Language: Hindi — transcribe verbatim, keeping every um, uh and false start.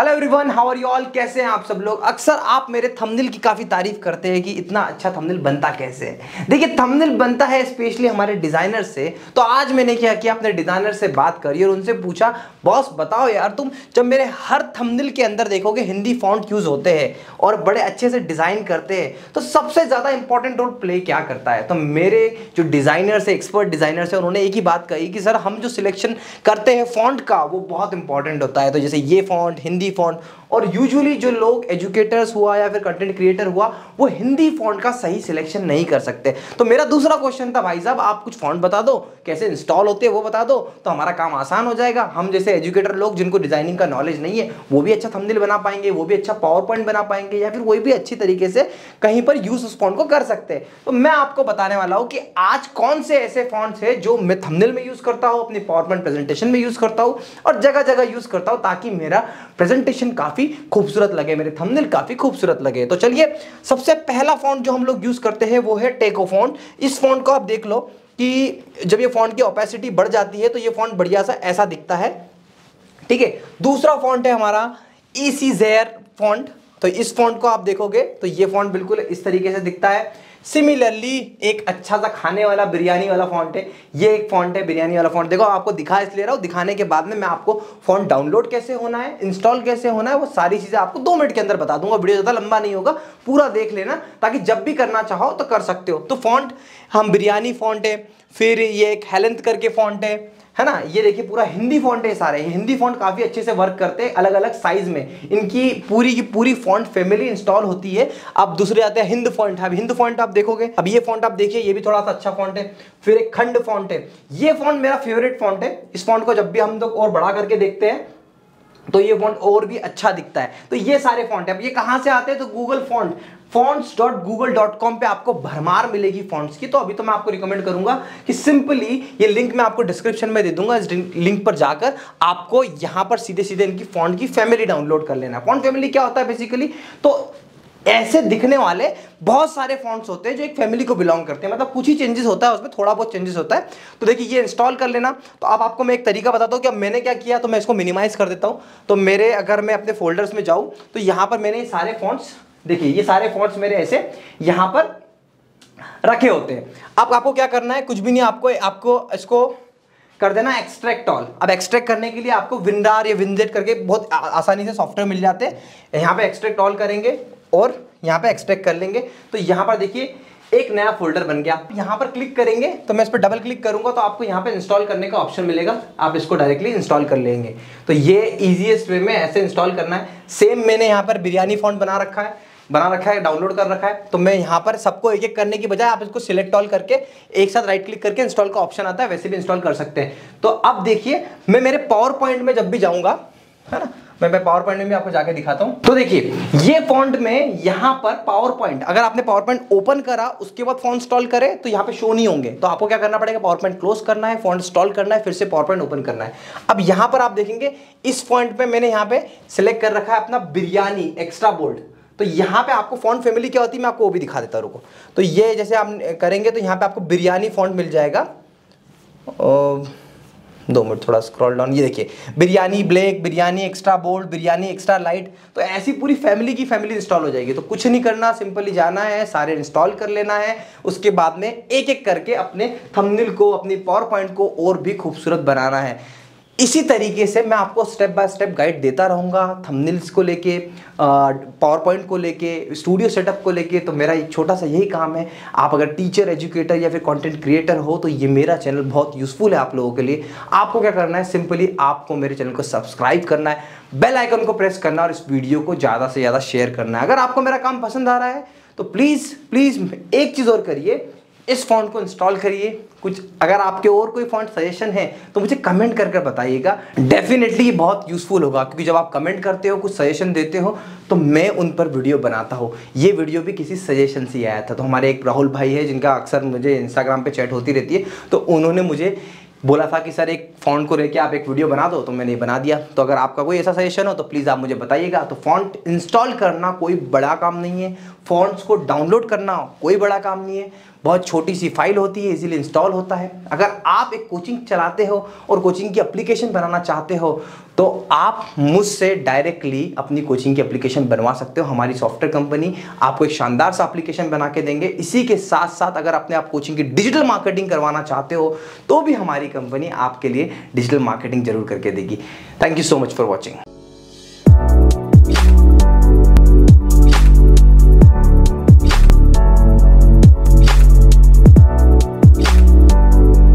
Hello everyone, how are you all. कैसे हैं आप सब लोग। अक्सर आप मेरे थंबनेल की काफ़ी तारीफ करते हैं कि इतना अच्छा थंबनेल बनता कैसे है। देखिए, थंबनेल बनता है स्पेशली हमारे डिज़ाइनर से। तो आज मैंने क्या किया, अपने डिज़ाइनर से बात करी और उनसे पूछा, बॉस बताओ यार, तुम जब मेरे हर थंबनेल के अंदर देखोगे हिंदी फॉन्ट यूज़ होते हैं और बड़े अच्छे से डिज़ाइन करते हैं, तो सबसे ज़्यादा इंपॉर्टेंट रोल प्ले क्या करता है। तो मेरे जो डिज़ाइनर्स है, एक्सपर्ट डिज़ाइनर्स है, उन्होंने एक ही बात कही कि सर हम जो सिलेक्शन करते हैं फॉन्ट का, वो बहुत इंपॉर्टेंट होता है। तो जैसे ये फॉन्ट, हिंदी फॉन्ट, और यूजुअली जो लोग एजुकेटर्स हुआ या फिर कंटेंट क्रिएटर हुआ, वो हिंदी फॉन्ट का सही सिलेक्शन नहीं कर सकते। तो मेरा दूसरा क्वेश्चन था, भाई साहब आप कुछ फॉन्ट बता दो, कैसे इंस्टॉल होते हैं वो बता दो, तो हमारा काम आसान हो जाएगा। हम जैसे एजुकेटर लोग जिनको डिजाइनिंग का नॉलेज नहीं है, वो भी अच्छा थंबनेल बना पाएंगे, वो भी अच्छा पावर पॉइंट बना पाएंगे, या फिर कोई भी अच्छी तरीके से कहीं पर यूज उस फॉन्ट को कर सकते हैं। तो मैं आपको बताने वाला हूं कि आज कौन से ऐसे फॉन्ट्स हैं जो मैं थंबनेल में यूज करता हूं, अपनी पावर पॉइंट प्रेजेंटेशन में यूज करता हूं और जगह जगह यूज करता हूं, ताकि मेरा प्रेजेंटेशन काफी खूबसूरत लगे, मेरे थंबनेल काफी खूबसूरत लगे। तो चलिए, सबसे पहला फॉन्ट जो हम लोग यूज करते हैं वो है टेको फॉन्ट। इस फॉन्ट को आप देख लो कि जब ये फॉन्ट की ओपेसिटी बढ़ जाती है तो ये फॉन्ट बढ़िया सा ऐसा दिखता है, ठीक है। दूसरा फॉन्ट है हमारा इजी ज़ेयर फॉन्ट। तो इस फॉन्ट को आप देखोगे तो ये फॉन्ट बिल्कुल इस तरीके से दिखता है। सिमिलरली एक अच्छा सा खाने वाला बिरयानी वाला फॉन्ट है, ये एक फॉन्ट है बिरयानी वाला फॉन्ट। देखो, आपको दिखा इसलिए रहा हूं, दिखाने के बाद में मैं आपको फॉन्ट डाउनलोड कैसे होना है, इंस्टॉल कैसे होना है, वो सारी चीजें आपको दो मिनट के अंदर बता दूंगा। वीडियो ज्यादा लंबा नहीं होगा, पूरा देख लेना, ताकि जब भी करना चाहो तो कर सकते हो। तो फॉन्ट हम बिरयानी फॉन्ट है, फिर ये एक हेलेंथ करके फॉन्ट है है ना। ये देखिए पूरा हिंदी फॉन्ट है सारे। हिंदी फॉन्ट काफी अच्छे से वर्क करते हैं, अलग अलग साइज में इनकी पूरी की पूरी फॉन्ट फैमिली इंस्टॉल होती है। अब दूसरे आते हैं हिंद फॉन्ट। अब हिंद फॉन्ट आप देखोगे, अब ये फॉन्ट आप देखिए, ये भी थोड़ा सा अच्छा फॉन्ट है। फिर एक खंड फॉन्ट है, ये फॉन्ट मेरा फेवरेट फॉन्ट है। इस फॉन्ट को जब भी हम लोग और बड़ा करके देखते हैं तो ये फॉन्ट और भी अच्छा दिखता है। तो ये सारे फॉन्ट है। अब ये कहां से आते हैं, तो Google font fonts dot Google dot com पे आपको भरमार मिलेगी फॉन्ट्स की। तो अभी तो मैं आपको रिकमेंड करूंगा कि सिंपली ये लिंक मैं आपको डिस्क्रिप्शन में दे दूंगा, इस लिंक पर जाकर आपको यहां पर सीधे सीधे इनकी फॉन्ट की फैमिली डाउनलोड कर लेना। फॉन्ट फैमिली क्या होता है बेसिकली, तो ऐसे दिखने वाले बहुत सारे फॉन्ट्स होते हैं जो एक फैमिली को बिलोंग करते हैं। मतलब कुछ ही चेंजेस होता है उसमें, थोड़ा बहुत चेंजेस होता है। तो देखिए, ये इंस्टॉल कर लेना। तो अब आपको मैं एक तरीका बताता हूँ कि अब मैंने क्या किया। तो मैं इसको मिनिमाइज कर देता हूँ। तो मेरे अगर मैं अपने फोल्डर्स में जाऊँ तो यहाँ पर मैंने सारे फॉन्ट्स, देखिए ये सारे फॉन्ट्स मेरे ऐसे यहाँ पर रखे होते हैं। अब आपको क्या करना है, कुछ भी नहीं, आपको आपको इसको कर देना एक्सट्रैक्ट ऑल। अब एक्सट्रैक्ट करने के लिए आपको विंडार या विंजेट करके बहुत आसानी से सॉफ्टवेयर मिल जाते हैं। यहाँ पे एक्सट्रैक्ट ऑल करेंगे और यहाँ पे एक्सट्रैक्ट कर लेंगे। तो यहाँ पर देखिए एक नया फोल्डर बन गया। यहाँ पर क्लिक करेंगे तो मैं इस पर डबल क्लिक करूंगा तो आपको यहाँ पे इंस्टॉल करने का ऑप्शन मिलेगा। आप इसको डायरेक्टली इंस्टॉल कर लेंगे। तो ये इजीएस्ट वे में ऐसे इंस्टॉल करना है। सेम मैंने यहाँ पर बिरयानी फॉन्ट बना रखा है बना रखा है डाउनलोड कर रखा है। तो मैं यहाँ पर सबको एक एक करने की बजाय आप इसको सिलेक्ट ऑल करके एक साथ राइट क्लिक करके इंस्टॉल का ऑप्शन आता है, वैसे भी इंस्टॉल कर सकते हैं। तो अब देखिए, मैं मेरे पावर पॉइंट में जब भी जाऊंगा, है ना, मैं मैं पावर पॉइंट में भी आपको जाके दिखाता हूं। तो देखिए, ये फॉन्ट में यहाँ पर पावर पॉइंट, अगर आपने पावर पॉइंट ओपन करा उसके बाद फॉन्ट इंस्टॉल करे तो यहाँ पे शो नहीं होंगे। तो आपको क्या करना पड़ेगा, पावर पॉइंट क्लोज करना है, फॉन्ट इंस्टॉल करना है, फिर से पावर पॉइंट ओपन करना है। अब यहाँ पर आप देखेंगे इस फॉन्ट पे मैंने यहाँ पे सिलेक्ट कर रखा है अपना बिरयानी एक्स्ट्रा बोल्ड। तो यहाँ पे आपको फॉन्ट फैमिली क्या होती है मैं आपको वो भी दिखा देता हूं, रुको। तो ये जैसे आप करेंगे तो यहाँ पे आपको बिरयानी फॉन्ट मिल जाएगा। दो मिनट थोड़ा स्क्रॉल डाउन, ये देखिए Biryani black, Biryani extra bold, Biryani extra light. तो ऐसी पूरी फैमिली की फैमिली इंस्टॉल हो जाएगी। तो कुछ नहीं करना, सिंपली जाना है, सारे इंस्टॉल कर लेना है। उसके बाद में एक एक करके अपने थंबनेल को, अपनी पावर पॉइंट को और भी खूबसूरत बनाना है। इसी तरीके से मैं आपको स्टेप बाय स्टेप गाइड देता रहूँगा, थंबनेल्स को लेके, पावर पॉइंट को लेके, स्टूडियो सेटअप को लेके। तो मेरा एक छोटा सा यही काम है। आप अगर टीचर, एजुकेटर या फिर कंटेंट क्रिएटर हो तो ये मेरा चैनल बहुत यूजफुल है आप लोगों के लिए। आपको क्या करना है, सिंपली आपको मेरे चैनल को सब्सक्राइब करना है, बेल आइकन को प्रेस करना और इस वीडियो को ज़्यादा से ज़्यादा शेयर करना है। अगर आपको मेरा काम पसंद आ रहा है तो प्लीज़ प्लीज़ एक चीज़ और करिए, इस फॉन्ट को इंस्टॉल करिए। कुछ अगर आपके और कोई फॉन्ट सजेशन है तो मुझे कमेंट करके बताइएगा। डेफिनेटली ये बहुत यूजफुल होगा, क्योंकि जब आप कमेंट करते हो, कुछ सजेशन देते हो, तो मैं उन पर वीडियो बनाता हूँ। ये वीडियो भी किसी सजेशन से आया था। तो हमारे एक राहुल भाई है जिनका अक्सर मुझे इंस्टाग्राम पे चैट होती रहती है, तो उन्होंने मुझे बोला था कि सर एक फ़ॉन्ट को लेके आप एक वीडियो बना दो, तो मैंने बना दिया। तो अगर आपका कोई ऐसा सजेशन हो तो प्लीज़ आप मुझे बताइएगा। तो फ़ॉन्ट इंस्टॉल करना कोई बड़ा काम नहीं है, फ़ॉन्ट्स को डाउनलोड करना कोई बड़ा काम नहीं है, बहुत छोटी सी फाइल होती है, इजीली इंस्टॉल होता है। अगर आप एक कोचिंग चलाते हो और कोचिंग की एप्लीकेशन बनाना चाहते हो तो आप मुझसे डायरेक्टली अपनी कोचिंग की एप्लीकेशन बनवा सकते हो। हमारी सॉफ्टवेयर कंपनी आपको एक शानदार सा एप्लीकेशन बना के देंगे। इसी के साथ साथ अगर अपने आप कोचिंग की डिजिटल मार्केटिंग करवाना चाहते हो तो भी हमारी कंपनी आपके लिए डिजिटल मार्केटिंग जरूर करके देगी। Thank you so much for watching.